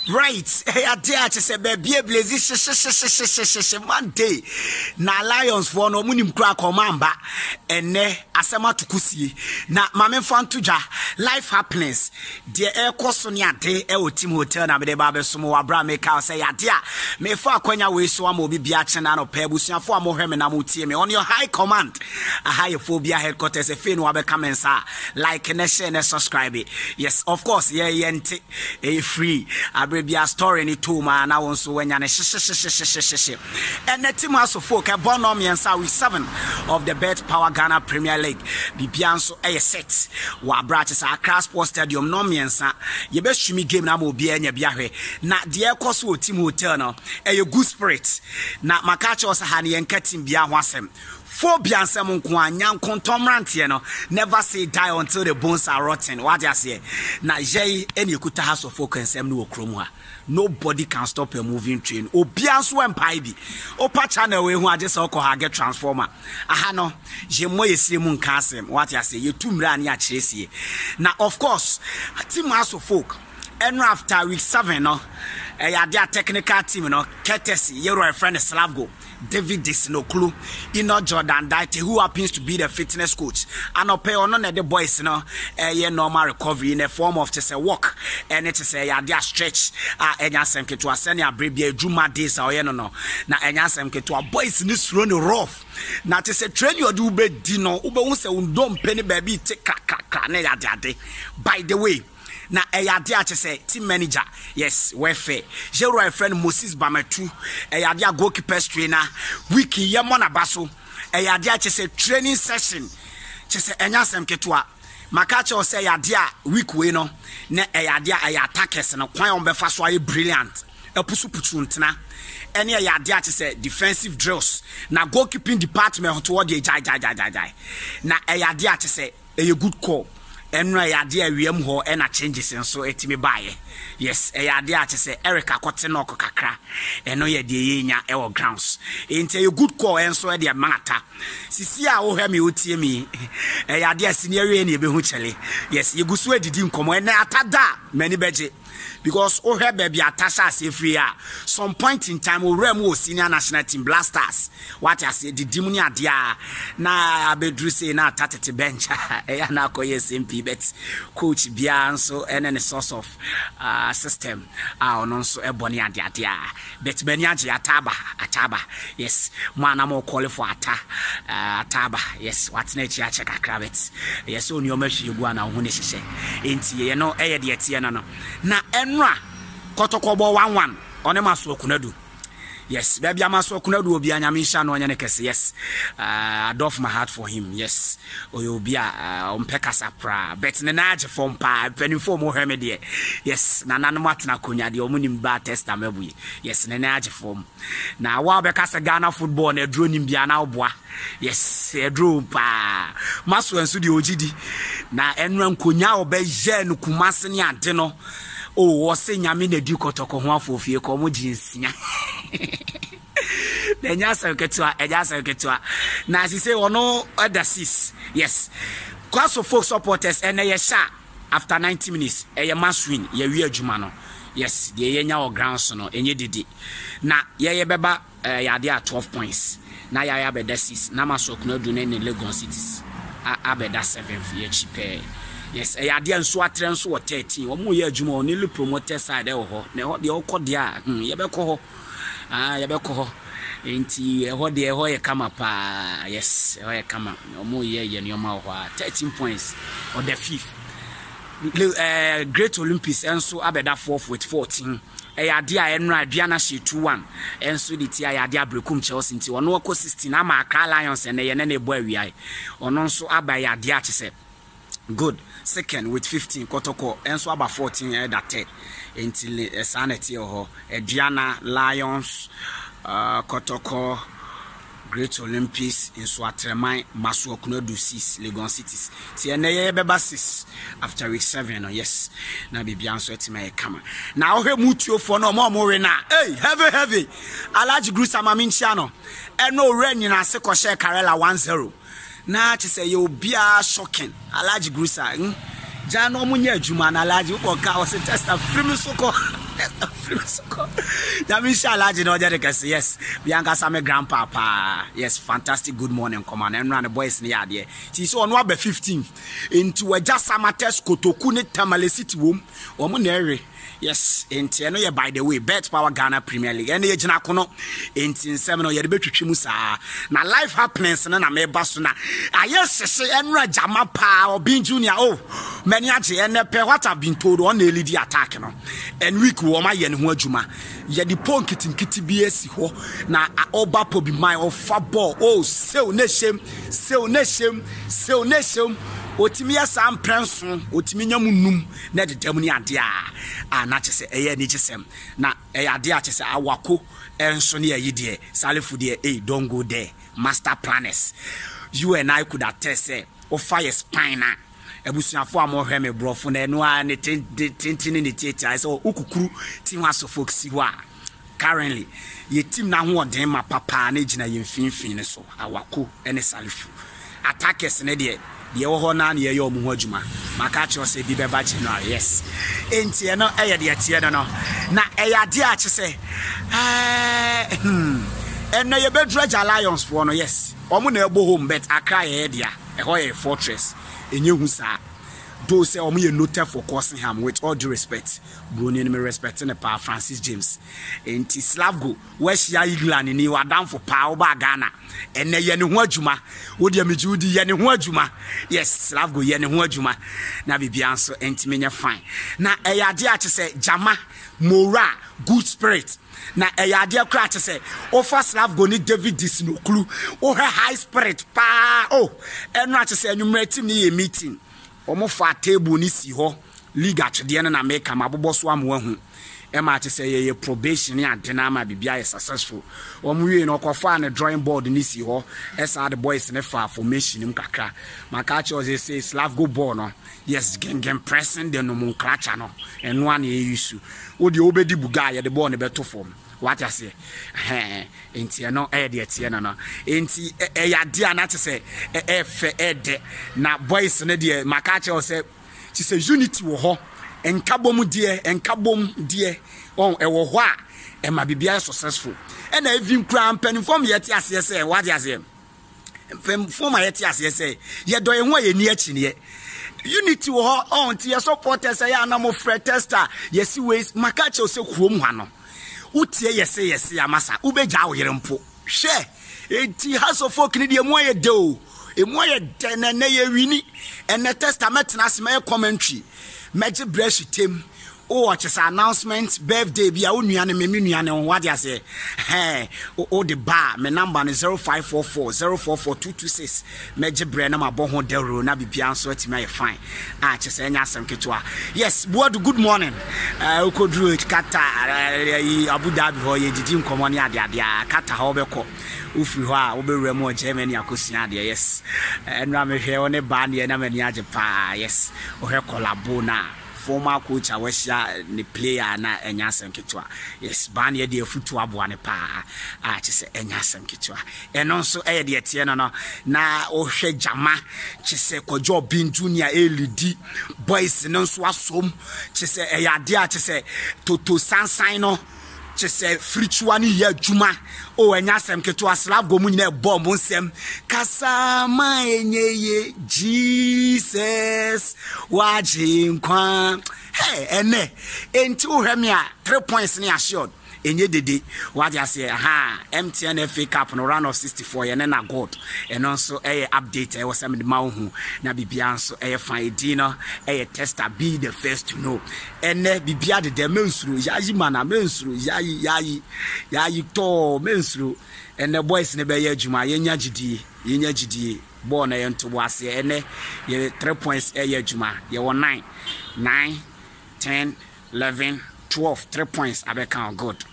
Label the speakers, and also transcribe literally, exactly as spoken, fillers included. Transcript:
Speaker 1: Right, hey, I dare to say, baby, blaze Monday. Na Lions for no munim crack or mamba, and ne asema tukusi. Na mame fan tuja, life happiness. Dear air cosonia day, el team hotel, na be babe sumo abra make out say, Adia, me fa kwenya we so am obi biachen and opebusia for more hem and amuti me on your high command. A high phobia headquarters, a fin wabe commensa, like and share and subscribe. Yes, of course, yeah, yente a free. Be a story any two man. I want to when and the team has so folk a born on me and sa with seven of the Bet Power Ghana Premier League. Bibianso a set wa branches a Accra Sports Stadium no me and sa ye best shimi game na mo bia nya bia hwe na de ekoso team hotel no a good spirit na makacha osa ha ne yenka team bia ho asem phobia nsem nko anya kontomrante no never say die until the bones are rotten. What you say na jey eni ekuta house of folk nsem no okrom ha. Nobody can stop a moving train. Obianso empire bi. Opa channel we hu age se okọ ha get transformer. Aha no, je mo yesire mu nka asem. What you say? You two mra ani a kiresie. Na of course, team house of folk. And after week seven no, eh ya dia technical team no, courtesy your friend Slavko. David this no Ocloo, Ino Jordan Dite, who happens to be the fitness coach. And I'll pay on the boys, no, a year normal recovery in the form of just a walk, and it is a idea stretch. Ah, and Yassam to a senior baby, Juma days or no, no. Now, and Yassam to a boys in this run rough. Now, to say, train your do bed, Dino, Uber won't say, don't penny baby, take crack, crack, crack, by the way. Na eya dia che say team manager yes we fair Jero friend Moses Bametu eya dia goalkeeper trainer wiki yemo na baso eya dia che say training session che say enya sem ketua makacha o say ya dia week we no na eya dia eya attackers no kwan on be fa so ay brilliant epusu putu ntena ene eya dia che say defensive drills na goalkeeping department toward the jai jai jai jai na eya dia che say a good call. Enra ya dia wiem ho e na changes nso etimi baaye yes e ya dia say Erica kote no kakra eno ye de yenya e wo grounds ente a good call enso e de mata sisi a wo hwe me otie mi e ya dia senior we na e be hu chele yes ye gusu edidi nkomo e na atada mani beje because o hwe baby atasha as free a some point in time o rem o senior national team blasters what I say didi mu ni adia na abedru say na tatete bench e ya na akoye simple bet coach bia nso ene ne source of uh, system ah ono nso e boni ade ade a bet mani age ataba ataba yes mana mo call for ata uh, ataba yes what na chi ache kakra bet yes oni o mahwe gu ana ho ne hyehyɛ enti ye no e ye de tie no no na enra kotokobo one one one maso kunadu. Yes, baby, I'm also going to do be an amishan on your yes. Uh, I doff my heart for him, yes. Or you'll be a um pekasapra, bet in an age form pa, penny for more remedy. Yes, Nana Matna Kunya, the Omunim bar test amebu. Yes, in an age form. Now, while Becassa Ghana football, a drone in Biana bois. Yes, a drone pa. Masu and Sudi Ojidi. Na Enram Kunya or Bejen Kumasini Anteno. Oh, was saying I mean the Duke of Toko for fear comojins. Then yes, I get to her, yes, I get to her. Now, as you say, or no other sis. Yes, class of folk supporters and a shot after ninety minutes, a must win, ye weird Jumano. Yes, the Yenya or grounds, no, and ye did it. Now, ye beba, ya there twelve points. Now, ya have a sis, Namasok no do any Legon cities. I bet that seven for each pair. Yes, a idea and so at so thirteen or more year Jumo, nearly promoted side or the old cordia, Yabeko, ah, Yabeko, ain't he what the Hoya come up? Yes, Hoya come up, no more year in your mouth, thirteen points or the fifth. Uh, Great Olympics and so Abeda fourth with fourteen. A idea and Diana she two one, and so the Tia idea Brecum Chelsea into one no sixteen. I'm a car lions and a Yanene boy we I or non so Abaya Diache. Good. Second with fifteen Kotoko and so about fourteen at that until a sanity or a Diana Lions uh Kotoko Great Olympics in Swatremai Masu Okunodu six Legon cities. See and they beba six after week seven or yes. Now be beyond sweating my camera. Now he mutuo for no more more na. Hey, heavy heavy. Alaji Grusa Mamin Chano. And no rain in a second share Karela one zero. Na to say you be a shocking. Alaji Grusa. Jano Munya Juma and Alaji Uko was a test of free soko. Yamisha Laji no Jerikas, yes, Bianca Same grandpapa, yes, fantastic good morning, command and run the boys near there. She's on Wabe fifteenth into a just summates Kotokune Tamale City womb or Munere. Yes, in Tiano, by the way, Bet Power Ghana Premier League, and the Janakono in Seminole, you bet Chimusa. Now, life happens, and I may basuna. I yes, say, Enra Jama Pa or Bean Junior. Oh, many aji and the what I've been told on the lady attacking. And we could my yen Juma. Yet the pon kitten kitty B S ho. Now, Oba Pobi my of football. Oh, so nation, so nation, so nation. Otimia sam prenson otiminya munum na dedamuni ade a na chese eye ni chesem na eye ade a chese awako enso ne ayi de salifu de eh don't go there master planners you and I could attest say o fire spine na ebusuafo amohwe me brofo na eno a ne tintin ni tete so ukukuru tin wa so folks ho a currently ye team na ho odin ma papa na gina ye mfinfin so awako ene salifu attackers ne de the Ohona near your Muhojuma. My catcher say, be beba general, yes. Ain't no air dear Tiano. Na air dear to say, hmm. And now your bed dredge alliance for no, yes. Omune bo home bet a cry edia, a hoy fortress, a new husa. Those say, Omu noted for causing him with all due respect. Bruni me respecting the power Francis James. Ain't Slavko, where she are England and you are down for power by Ghana. And then Yen Wajuma, would you meet Judy Yen Wajuma? Yes, Slavko Yen Wajuma. Now be answer ain't me fine. Now a idea to say Jama, Mora, good spirit. Now a idea cry to say, oh, first Slavko need David this no clue. Oh, her high spirit, pa. Oh, and not to say, you met me a meeting. Omo fa table ni si ho league atwede na make am aboboso am wahu e ma che say ye probation ni adena ma bibia is successful omo wie no kofa na drawing board ni si ho esa the boys ne fa formation im kakra maka che o say Slavko ball no yes gengem pressing the no mun kracha no eno an ye issue wo de obedi buga ye the ball ne beto form what I say eh enti no e de tie no no enti e ya de na te say e fe e de na boys ne de makache o say ti say unity wo ho enkabom de enkabom de on e wo ho a e ma bibia successful e na even kran pen form ye ti ase say what I say form ye ti ase say ye do ye ho ye ni achi ne unity wo ho on ti ye supporters say na mo free tester yes ways makache o say kurom ha no utie yese yese amasa ubeja oyerempo hwe enti haso folk ni de mo ye de o e mo ye de na na ye wini ene testament na se me commentary meje brush tem o watch announcement birthday bia onua ne me nua ne what ya say eh o the bar me number is zero five four four zero four four two two six meje bre na mabo ho dero na bibia so atima ye fine ah che say nya asem ketwa yes board good morning uh ukodru kata Abu Dhabi ho ye didi nkomo ne ade ade kata ho beko ufri ho a obewura mo Germany akosia ade yes enra me hwe one ba ne na mani age pa yes o he collabo na former coach awashia ni player na enyasem ketwa yes ban ye de futu aboa ne pa a che se enyasem ketwa eno nso eye de tie no no na o hwe Jama che se kojo bin junior elidi boys no nso asom che se eyade a che se toto sansan no che se frichwani ye adwuma o enyasem ketwa Slavko mu nyina bomb nsem kasama enyeye Jesus wajinkwa hey ene enti uhwemi a three points ni assured enye dede what you say ha M T N F A Cup no round of sixty-four ye na god eno nso eye update e was am de ma hu na bibia nso eye fine dino eye tester be the first to know ene bibia de de mensuru yayi mana mensuru yayi yayi yayi to mensuru ene boys ne be ye adwuma ye nya gidie ye nya gidie ball na ye nto wase ene ye three points eye adwuma ye won nine nine ten eleven twelve three points abeka good